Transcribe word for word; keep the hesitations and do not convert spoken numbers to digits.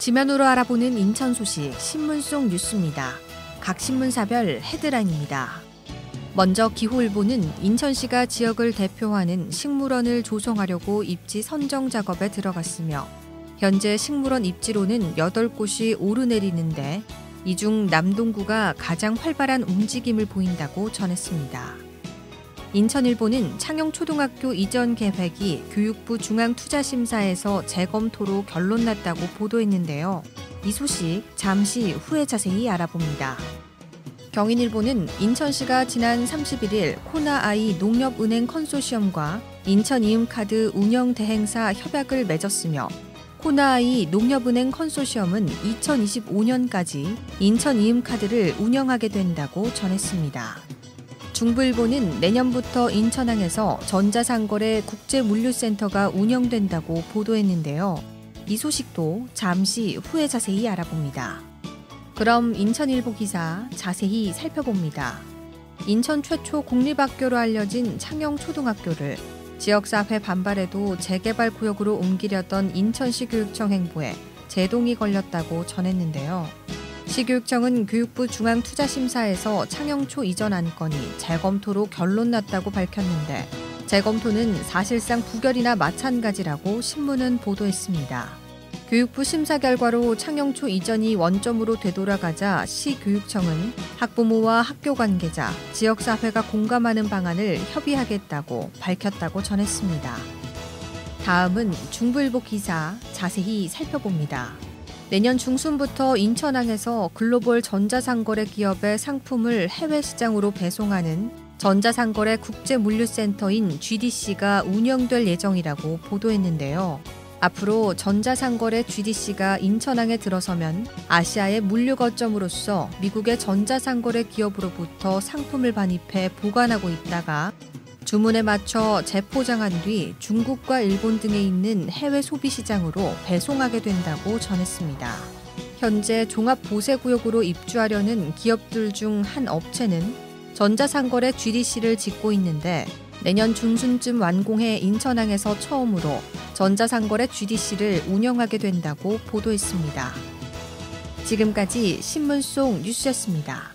지면으로 알아보는 인천 소식 신문 속 뉴스입니다. 각 신문사별 헤드라인입니다. 먼저 기후일보는 인천시가 지역을 대표하는 식물원을 조성하려고 입지 선정 작업에 들어갔으며 현재 식물원 입지로는 여덟 곳이 오르내리는데 이 중 남동구가 가장 활발한 움직임을 보인다고 전했습니다. 인천일보는 창영초등학교 이전 계획이 교육부 중앙투자심사에서 재검토로 결론 났다고 보도했는데요. 이 소식 잠시 후에 자세히 알아봅니다. 경인일보는 인천시가 지난 삼십일 일 코나아이 농협은행 컨소시엄과 인천이음카드 운영대행사 협약을 맺었으며 코나아이 농협은행 컨소시엄은 이천이십오 년까지 인천이음카드를 운영하게 된다고 전했습니다. 중부일보는 내년부터 인천항에서 전자상거래 국제물류센터가 운영된다고 보도했는데요. 이 소식도 잠시 후에 자세히 알아봅니다. 그럼 인천일보 기사 자세히 살펴봅니다. 인천 최초 공립학교로 알려진 창영초등학교를 지역사회 반발에도 재개발 구역으로 옮기려던 인천시 교육청 행보에 제동이 걸렸다고 전했는데요. 시교육청은 교육부 중앙투자심사에서 창영초 이전 안건이 재검토로 결론 났다고 밝혔는데 재검토는 사실상 부결이나 마찬가지라고 신문은 보도했습니다. 교육부 심사 결과로 창영초 이전이 원점으로 되돌아가자 시교육청은 학부모와 학교 관계자, 지역사회가 공감하는 방안을 협의하겠다고 밝혔다고 전했습니다. 다음은 중부일보 기사 자세히 살펴봅니다. 내년 중순부터 인천항에서 글로벌 전자상거래 기업의 상품을 해외 시장으로 배송하는 전자상거래 국제물류센터인 지디씨가 운영될 예정이라고 보도했는데요. 앞으로 전자상거래 지디씨가 인천항에 들어서면 아시아의 물류 거점으로서 미국의 전자상거래 기업으로부터 상품을 반입해 보관하고 있다가 주문에 맞춰 재포장한 뒤 중국과 일본 등에 있는 해외 소비 시장으로 배송하게 된다고 전했습니다. 현재 종합보세구역으로 입주하려는 기업들 중 한 업체는 전자상거래 지디씨를 짓고 있는데 내년 중순쯤 완공해 인천항에서 처음으로 전자상거래 지디씨를 운영하게 된다고 보도했습니다. 지금까지 신문 속 뉴스였습니다.